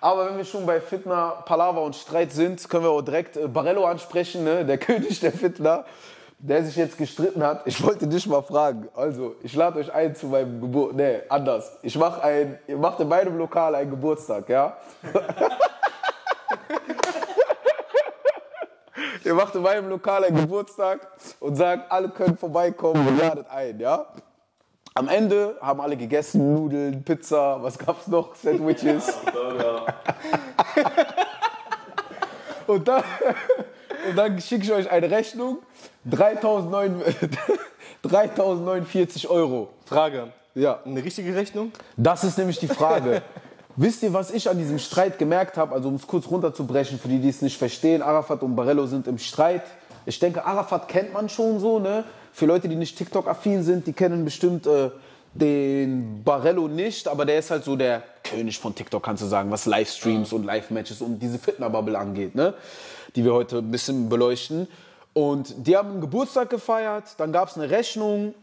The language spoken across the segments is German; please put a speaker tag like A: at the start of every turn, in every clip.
A: Aber wenn wir schon bei Fitner, Palaver und Streit sind, können wir auch direkt Barello ansprechen, ne? Der König der Fitner, der sich jetzt gestritten hat. Ich wollte dich mal fragen. Also, ich lade euch ein zu meinem Geburtstag. Nee, anders. Ihr macht in meinem Lokal einen Geburtstag, ja? Ihr macht in meinem Lokal einen Geburtstag und sagt, alle können vorbeikommen und ladet ein, ja? Am Ende haben alle gegessen, Nudeln, Pizza, was gab's noch? Sandwiches. Und dann schicke ich euch eine Rechnung, 3.049 Euro.
B: Frage,
A: Ja.
B: eine richtige Rechnung?
A: Das ist nämlich die Frage. Wisst ihr, was ich an diesem Streit gemerkt habe? Also um es kurz runterzubrechen, für die, die es nicht verstehen, Arafat und Barello sind im Streit. Ich denke, Arafat kennt man schon so, ne? Für Leute, die nicht TikTok-affin sind, die kennen bestimmt den Barello nicht, aber der ist halt so der König von TikTok, kannst du sagen, was Livestreams und Live-Matches und diese Fitner-Bubble angeht, ne? Die wir heute ein bisschen beleuchten. Und die haben einen Geburtstag gefeiert, dann gab es eine Rechnung,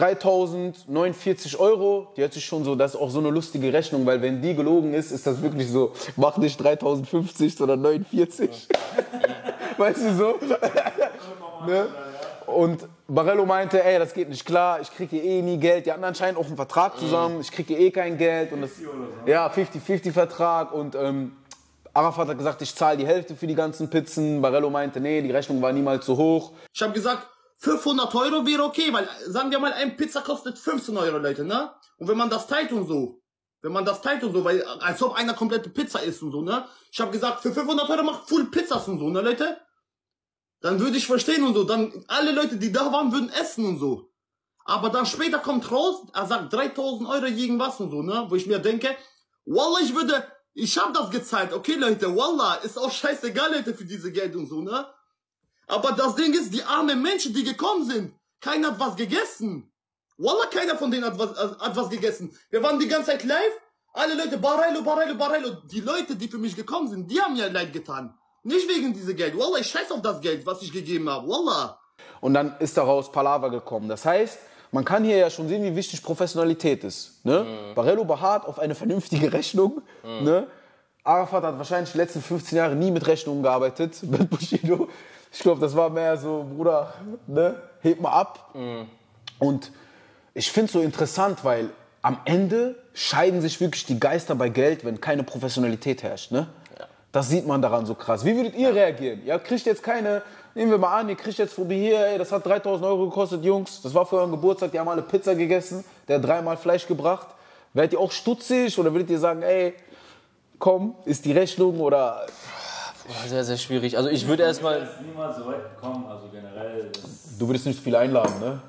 A: 3.049 Euro, die hört sich schon so, das ist auch so eine lustige Rechnung, weil wenn die gelogen ist, ist das wirklich so, mach nicht 3.050, sondern 49. Weißt du so? Ne? Und Barello meinte, ey, das geht nicht klar, ich kriege hier eh nie Geld. Die hatten anscheinend auch einen Vertrag zusammen, ich kriege hier eh kein Geld. Und das, ja, 50-50-Vertrag. Und Arafat hat gesagt, ich zahle die Hälfte für die ganzen Pizzen. Barello meinte, nee, die Rechnung war niemals so hoch.
C: Ich habe gesagt, 500 Euro wäre okay, weil sagen wir mal, ein Pizza kostet 15 Euro, Leute, ne? Und wenn man das teilt und so, weil als ob einer komplette Pizza isst und so, ne? Ich habe gesagt, für 500 Euro macht Full Pizzas und so, ne, Leute? Dann würde ich verstehen und so, dann alle Leute, die da waren, würden essen und so. Aber dann später kommt raus, er sagt 3.000 Euro irgendwas und so, ne? Wo ich mir denke, Wallah, ich hab das gezahlt, okay, Leute, Wallah, ist auch scheißegal, Leute, für diese Geld und so, ne? Aber das Ding ist, die armen Menschen, die gekommen sind, keiner hat was gegessen. Wallah, keiner von denen hat was gegessen. Wir waren die ganze Zeit live, alle Leute, Barello. Die Leute, die für mich gekommen sind, die haben mir leid getan. Nicht wegen diesem Geld. Wallah, ich scheiß auf das Geld, was ich gegeben habe. Wallah.
A: Und dann ist daraus Palaver gekommen. Das heißt, man kann hier ja schon sehen, wie wichtig Professionalität ist. Ne? Barello beharrt auf eine vernünftige Rechnung. Ne? Arafat hat wahrscheinlich die letzten 15 Jahre nie mit Rechnungen gearbeitet, mit Bushido. Ich glaube, das war mehr so, Bruder, ne? Heb mal ab. Und ich finde es so interessant, weil am Ende scheiden sich wirklich die Geister bei Geld, wenn keine Professionalität herrscht. Ne? Das sieht man daran so krass. Wie würdet ihr reagieren? Ihr kriegt jetzt keine, nehmen wir mal an, ihr kriegt jetzt von mir hier, ey, das hat 3.000 Euro gekostet, Jungs. Das war für euren Geburtstag, die haben alle Pizza gegessen, der hat 3-mal Fleisch gebracht. Werdet ihr auch stutzig oder würdet ihr sagen, ey, komm, ist die Rechnung oder...
B: Sehr, sehr schwierig. Also ich würde erstmal...
D: Ich niemals so weit gekommen, also generell...
A: Du würdest nicht viel einladen, ne?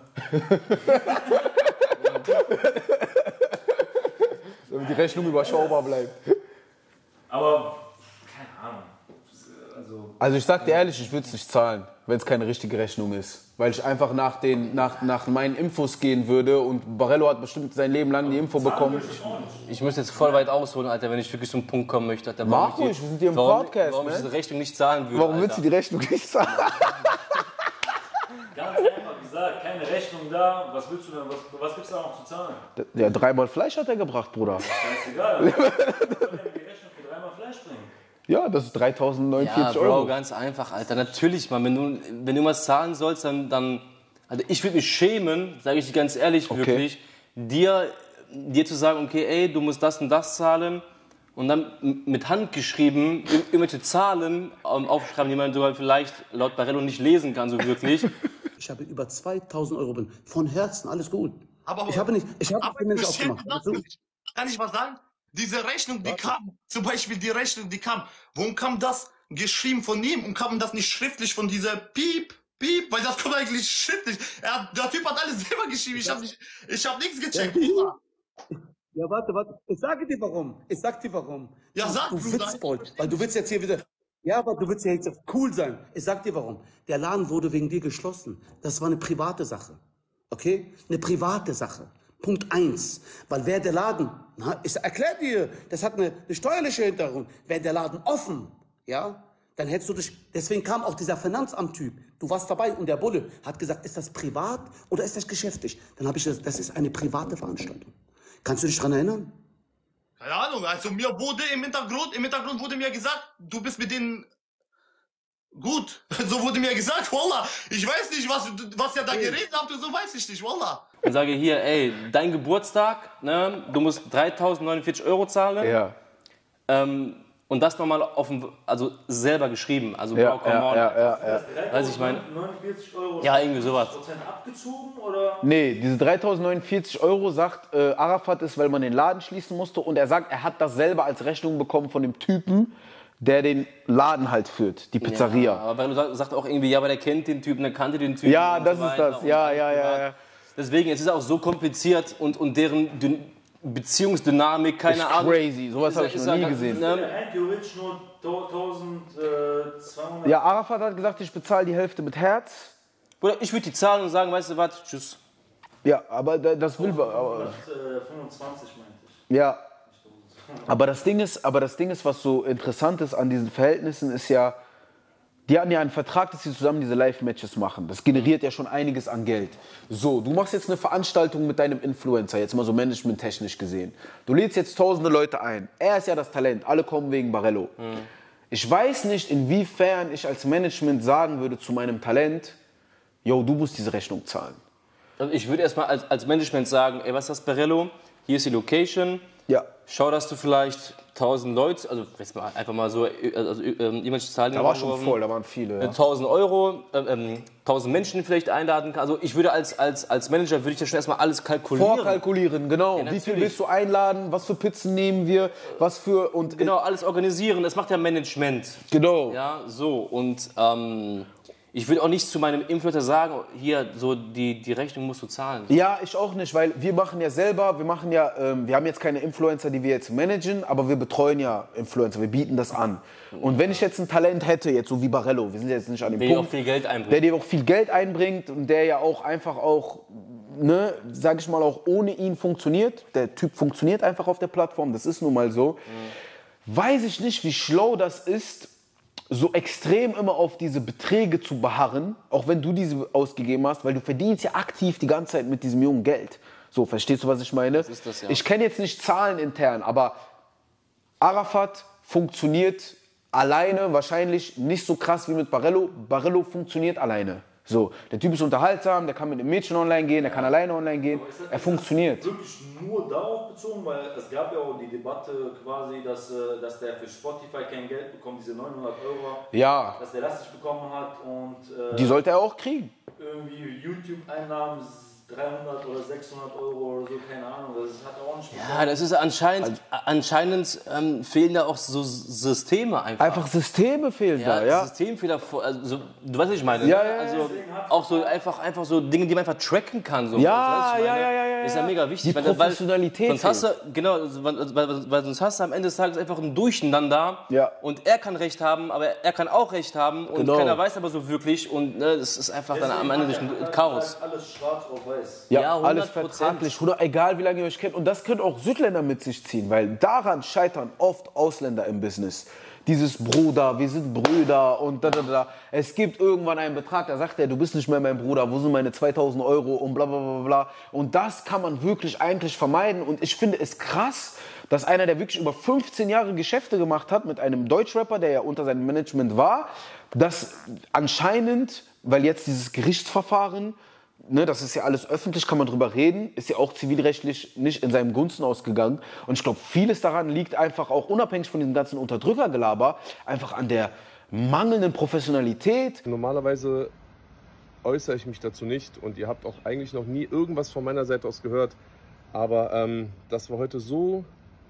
A: Damit die Rechnung überschaubar bleibt.
D: Aber, keine Ahnung.
A: Also ich sag dir ehrlich, ich würde es nicht zahlen, wenn es keine richtige Rechnung ist. Weil ich einfach nach meinen Infos gehen würde und Barello hat bestimmt sein Leben lang die Info bekommen.
B: Ich müsste jetzt voll weit ausholen, Alter, wenn ich wirklich zum Punkt kommen möchte. Alter,
A: Mach ruhig, wir sind hier im Podcast,
B: warum ich diese Rechnung nicht zahlen würde,
A: Warum willst du die Rechnung nicht zahlen?
D: Ganz einfach gesagt, keine Rechnung da. Was willst du denn, was gibt's da noch zu zahlen?
A: Ja, 3-mal Fleisch hat er gebracht, Bruder.
D: Scheißegal. Ich kann mir die Rechnung für 3-mal Fleisch bringen.
A: Ja, das ist 3.049
B: ja, Bro,
A: Euro.
B: ganz einfach, Alter. Natürlich, Mann, wenn du was zahlen sollst, dann also ich würde mich schämen, sage ich dir ganz ehrlich, wirklich, dir zu sagen, okay, ey, du musst das und das zahlen und dann mit Hand geschrieben irgendwelche Zahlen aufschreiben, die man sogar vielleicht laut Barello nicht lesen kann, so wirklich.
E: Ich habe über 2.000 Euro drin. Von Herzen, alles gut.
C: Aber
E: Ich habe mir nicht aufgemacht.
C: Kann ich was sagen? Diese Rechnung, die kam, zum Beispiel die Rechnung, die kam, warum kam das geschrieben von ihm und kam das nicht schriftlich von dieser Piep, weil das kommt eigentlich schriftlich. Der Typ hat alles selber geschrieben, ich hab nichts gecheckt.
E: Ja, warte. Ich sage dir warum.
C: Ja, sag,
E: du
C: Bruder.
E: Witzbold, weil du willst jetzt hier wieder... Ja, aber du willst ja jetzt cool sein. Ich sag dir warum. Der Laden wurde wegen dir geschlossen. Das war eine private Sache. Okay? Eine private Sache. Punkt 1. Weil wäre der Laden, ich erklär dir, das hat eine steuerliche Hintergrund. Wäre der Laden offen, ja, dann hättest du dich, deswegen kam auch dieser Finanzamt-Typ. Du warst dabei und der Bulle hat gesagt, ist das privat oder ist das geschäftlich? Dann habe ich gesagt, das ist eine private Veranstaltung. Kannst du dich daran erinnern?
C: Keine Ahnung, also mir wurde im Hintergrund wurde mir gesagt, du bist mit denen gut. So wurde mir gesagt, Wallah. Ich weiß nicht, was ihr da geredet habt und so weiß ich nicht, Wallah.
B: Und sage hier, ey, dein Geburtstag, ne, du musst 3.049 Euro zahlen.
A: Ja.
B: Und das nochmal also selber geschrieben. Also,
A: Ja,
B: bro, come on.
A: ja.
B: Weiß ich meine.
D: 49 Euro.
B: Ja, irgendwie sowas.
D: Prozent abgezogen oder?
A: Nee, diese 3.049 Euro sagt Arafat ist, weil man den Laden schließen musste. Und er sagt, er hat das selber als Rechnung bekommen von dem Typen, der den Laden halt führt, die Pizzeria.
B: Ja, aber Barello sagt auch irgendwie, ja, aber der kennt den Typen, der kannte den Typen.
A: Ja,
B: und
A: das
B: so
A: ist
B: weiter
A: das.
B: und
A: Ja.
B: Deswegen, es ist auch so kompliziert und deren Beziehungsdynamik, keine
A: Ist
B: Ahnung.
A: crazy, sowas habe ich noch nie gesehen.
B: Ne?
D: Rein theoretisch nur 1.200.
A: Ja, Arafat hat gesagt, ich bezahle die Hälfte mit Herz.
B: Bruder, ich würde die zahlen und sagen, weißt du was, tschüss.
A: Ja, aber das will... Aber,
D: 25 meinte ich.
A: ja, aber das Ding ist, was so interessant ist an diesen Verhältnissen, ist ja, die hatten ja einen Vertrag, dass sie zusammen diese Live-Matches machen. Das generiert ja schon einiges an Geld. So, du machst jetzt eine Veranstaltung mit deinem Influencer, jetzt mal so managementtechnisch gesehen. Du lädst jetzt tausende Leute ein. Er ist ja das Talent, alle kommen wegen Barello. Ich weiß nicht, inwiefern ich als Management sagen würde zu meinem Talent, yo, du musst diese Rechnung zahlen.
B: Also ich würde erstmal als Management sagen, ey, was ist das, Barello? Hier ist die Location.
A: Ja.
B: Schau, dass du vielleicht 1.000 Leute, also jetzt mal einfach mal so, also jemand zahlen.
A: Da war schon voll, da waren viele. Ja.
B: 1.000 Euro, 1.000 Menschen vielleicht einladen kann. Also ich würde als Manager würde ich ja schon erstmal alles kalkulieren.
A: Vorkalkulieren, genau.
B: Ja,
A: wie viel
B: natürlich.
A: willst du einladen? Was für Pizzen nehmen wir? Was für und
B: Genau, alles organisieren. Das macht ja Management.
A: genau.
B: Ja, so. Und ich würde auch nicht zu meinem Influencer sagen, hier, so die Rechnung musst du zahlen.
A: Ja, ich auch nicht, weil wir machen ja selber, wir haben jetzt keine Influencer, die wir jetzt managen, aber wir betreuen ja Influencer, wir bieten das an. Und wenn ich jetzt ein Talent hätte, jetzt so wie Barello, wir sind jetzt nicht an dem
B: Der dir
A: Punkt,
B: auch viel Geld einbringt.
A: der dir auch viel Geld einbringt und der ja auch einfach auch, ne, sag ich mal, auch ohne ihn funktioniert. Der Typ funktioniert einfach auf der Plattform, das ist nun mal so. Weiß ich nicht, wie schlau das ist, so extrem immer auf diese Beträge zu beharren, auch wenn du diese ausgegeben hast, weil du verdienst ja aktiv die ganze Zeit mit diesem jungen Geld. So, verstehst du, was ich meine?
B: Das ist das, ja.
A: Ich kenne jetzt nicht Zahlen intern, aber Arafat funktioniert alleine wahrscheinlich nicht so krass wie mit Barello. Barello funktioniert alleine. So, der Typ ist unterhaltsam, der kann mit einem Mädchen online gehen, der kann alleine online gehen. Er funktioniert.
D: Wirklich nur darauf bezogen, weil es gab ja auch die Debatte quasi, dass der für Spotify kein Geld bekommt, diese 900 Euro,
A: Ja,
D: dass der das nicht bekommen hat und
A: die sollte er auch kriegen.
D: irgendwie YouTube-Einnahmen 300 oder 600 Euro oder so, keine Ahnung, das hat er auch nicht bekommen.
B: Ja, das ist anscheinend fehlen da auch so Systeme einfach.
A: Einfach Systeme fehlen da, ja.
B: Systemfehler, also, du weißt, was ich meine.
A: Ja,
B: ne?
A: ja,
B: Also auch so einfach so Dinge, die man einfach tracken kann. So.
A: Ja,
B: Weißt du, was ich
A: ja,
B: meine?
A: ja.
B: Ist ja mega wichtig.
A: Die Professionalität
B: sonst hast du, genau, weil sonst hast du am Ende des Tages einfach ein Durcheinander.
A: Ja.
B: Und er kann Recht haben, aber er kann auch Recht haben. Und
A: Genau.
B: keiner weiß aber so wirklich. Und ne, das ist einfach dann am Ende durch ein Chaos.
D: Alles schwarz auf weiß.
A: Ja,
B: 100%.
A: alles vertraglich, egal wie lange ihr euch kennt. Und das können auch Südländer mit sich ziehen, weil daran scheitern oft Ausländer im Business. Dieses Bruder, wir sind Brüder und da. Es gibt irgendwann einen Betrag, da sagt er, du bist nicht mehr mein Bruder, wo sind meine 2.000 Euro und bla bla bla bla. Und das kann man wirklich eigentlich vermeiden. Und ich finde es krass, dass einer, der wirklich über 15 Jahre Geschäfte gemacht hat mit einem Deutschrapper, der ja unter seinem Management war, dass anscheinend, weil jetzt dieses Gerichtsverfahren, ne, das ist ja alles öffentlich, kann man drüber reden, ist ja auch zivilrechtlich nicht in seinem Gunsten ausgegangen. Und ich glaube, vieles daran liegt einfach auch unabhängig von diesem ganzen Unterdrückergelaber, einfach an der mangelnden Professionalität.
F: Normalerweise äußere ich mich dazu nicht und ihr habt auch eigentlich noch nie irgendwas von meiner Seite aus gehört. Aber das war heute so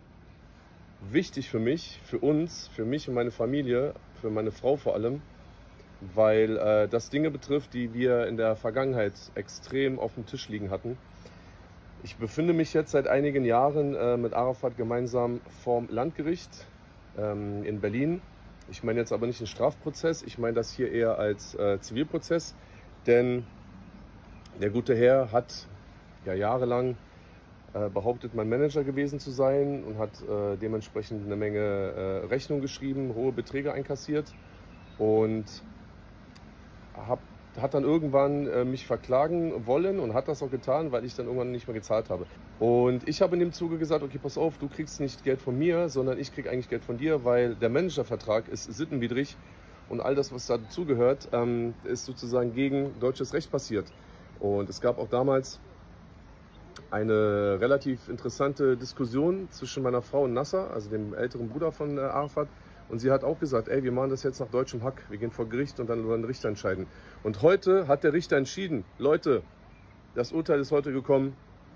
F: wichtig für mich, für uns, für mich und meine Familie, für meine Frau vor allem, weil das Dinge betrifft, die wir in der Vergangenheit extrem auf dem Tisch liegen hatten. Ich befinde mich jetzt seit einigen Jahren mit Arafat gemeinsam vorm Landgericht in Berlin. Ich meine jetzt aber nicht einen Strafprozess, ich meine das hier eher als Zivilprozess, denn der gute Herr hat ja jahrelang behauptet, mein Manager gewesen zu sein und hat dementsprechend eine Menge Rechnungen geschrieben, hohe Beträge einkassiert und habe hat dann irgendwann mich verklagen wollen und hat das auch getan, weil ich dann irgendwann nicht mehr gezahlt habe. Und ich habe in dem Zuge gesagt, okay, pass auf, du kriegst nicht Geld von mir, sondern ich krieg eigentlich Geld von dir, weil der Managervertrag ist sittenwidrig und all das, was dazugehört, ist sozusagen gegen deutsches Recht passiert. Und es gab auch damals eine relativ interessante Diskussion zwischen meiner Frau und Nasser, also dem älteren Bruder von Arafat. Und sie hat auch gesagt, ey, wir machen das jetzt nach deutschem Hack. Wir gehen vor Gericht und dann werden Richter entscheiden. Und heute hat der Richter entschieden, Leute, das Urteil ist heute gekommen.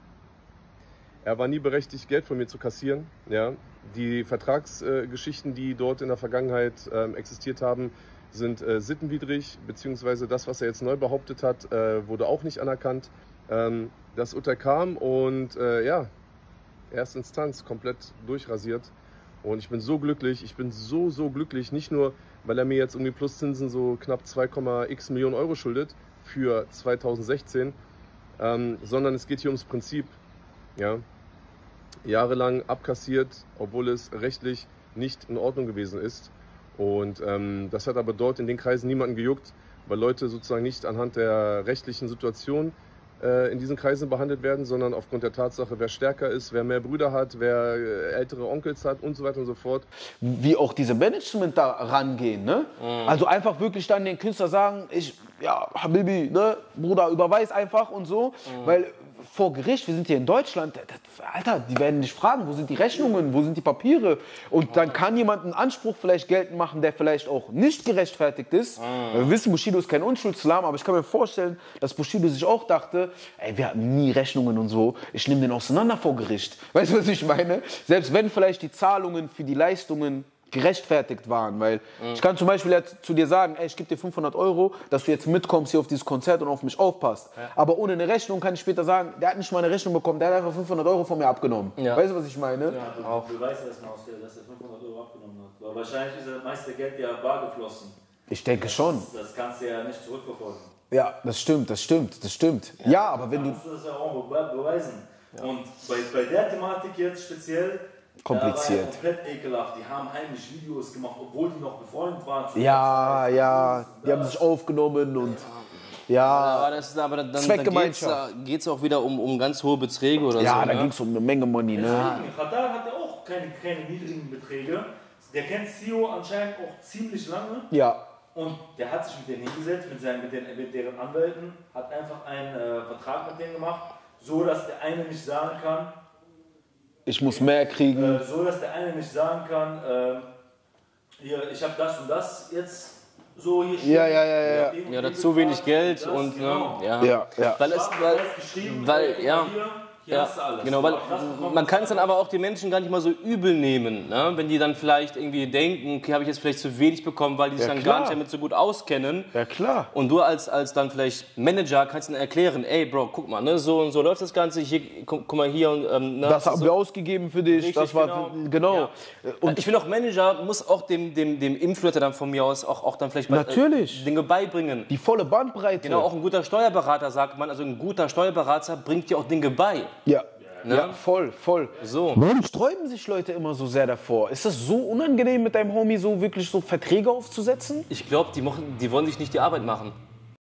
F: Er war nie berechtigt, Geld von mir zu kassieren. Ja. Die Vertragsgeschichten, die dort in der Vergangenheit existiert haben, sind sittenwidrig, beziehungsweise das, was er jetzt neu behauptet hat, wurde auch nicht anerkannt. Das Urteil kam und ja, Erstinstanz komplett durchrasiert. Und ich bin so glücklich, so glücklich, nicht nur, weil er mir jetzt irgendwie plus Zinsen so knapp 2,x Millionen Euro schuldet für 2016, sondern es geht hier ums Prinzip. Ja. Jahrelang abkassiert, obwohl es rechtlich nicht in Ordnung gewesen ist. Und das hat aber dort in den Kreisen niemanden gejuckt, weil Leute sozusagen nicht anhand der rechtlichen Situation in diesen Kreisen behandelt werden, sondern aufgrund der Tatsache, wer stärker ist, wer mehr Brüder hat, wer ältere Onkels hat und so weiter und so fort.
A: Wie auch diese Management da rangehen, ne? Also einfach wirklich dann den Künstler sagen, ja, Habibi, ne, Bruder, überweis einfach und so, weil vor Gericht, wir sind hier in Deutschland, Alter, die werden dich fragen, wo sind die Rechnungen, wo sind die Papiere? Und dann kann jemand einen Anspruch vielleicht geltend machen, der vielleicht auch nicht gerechtfertigt ist. Wir wissen, Bushido ist kein Unschuldslam, aber ich kann mir vorstellen, dass Bushido sich auch dachte, ey, wir hatten nie Rechnungen und so, ich nehme den auseinander vor Gericht. Weißt du, was ich meine? Selbst wenn vielleicht die Zahlungen für die Leistungen gerechtfertigt waren, weil ich kann zum Beispiel jetzt zu dir sagen, ey, ich gebe dir 500 Euro, dass du jetzt mitkommst hier auf dieses Konzert und auf mich aufpasst. Ja. Aber ohne eine Rechnung kann ich später sagen, der hat nicht mal eine Rechnung bekommen, der hat einfach 500 Euro von mir abgenommen. Ja. Weißt du, was ich meine?
D: Ja, du weißt erstmal, dass er 500 Euro abgenommen hat. Weil wahrscheinlich ist das meiste Geld ja bar geflossen.
A: Ich denke schon.
D: Das kannst du ja nicht zurückverfolgen.
A: Ja, das stimmt. Ja, aber wenn du...
D: musst du das ja auch beweisen. Ja. Und bei der Thematik jetzt speziell...
A: kompliziert.
D: Da war ja komplett ekelhaft. Die haben heimlich Videos gemacht, obwohl die noch befreundet waren.
A: Ja, die haben sich aufgenommen und ja,
B: aber dann geht es auch wieder um ganz hohe Beträge oder so.
A: Ja, da ging es um eine Menge Money. Ne?
D: Radar hat ja auch keine niedrigen Beträge. Der kennt CEO anscheinend auch ziemlich lange.
A: Ja.
D: Und der hat sich mit denen hingesetzt, mit deren Anwälten, hat einfach einen Vertrag mit denen gemacht, so dass der eine nicht sagen kann,
A: ich muss mehr kriegen.
D: So, dass der eine nicht sagen kann, hier, ich habe das und das jetzt so hier stehen.
A: Ja.
B: Ja, oder zu wenig Geld das, und
D: genau.
A: Ja.
B: Weil man kann es dann aber auch den Menschen gar nicht mal so übel nehmen, ne? Wenn die dann vielleicht irgendwie denken, okay, habe ich jetzt vielleicht zu wenig bekommen, weil die sich dann gar nicht damit so gut auskennen.
A: Ja, klar.
B: Und du als dann vielleicht Manager kannst dann erklären, ey Bro, guck mal, ne, so und so läuft das Ganze, hier, guck mal hier und ne,
A: das haben wir ausgegeben für dich, richtig, das war genau.
B: Ja. Und ich finde auch, Manager muss auch dem Influencer dann von mir aus auch dann vielleicht Dinge beibringen.
A: Die volle Bandbreite.
B: Genau, auch ein guter Steuerberater, sagt man, also ein guter Steuerberater bringt dir auch Dinge bei.
A: Ja. Ja, voll.
B: So.
A: Warum sträuben sich Leute immer so sehr davor? Ist das so unangenehm, mit deinem Homie so wirklich so Verträge aufzusetzen?
B: Ich glaube, die wollen sich nicht die Arbeit machen.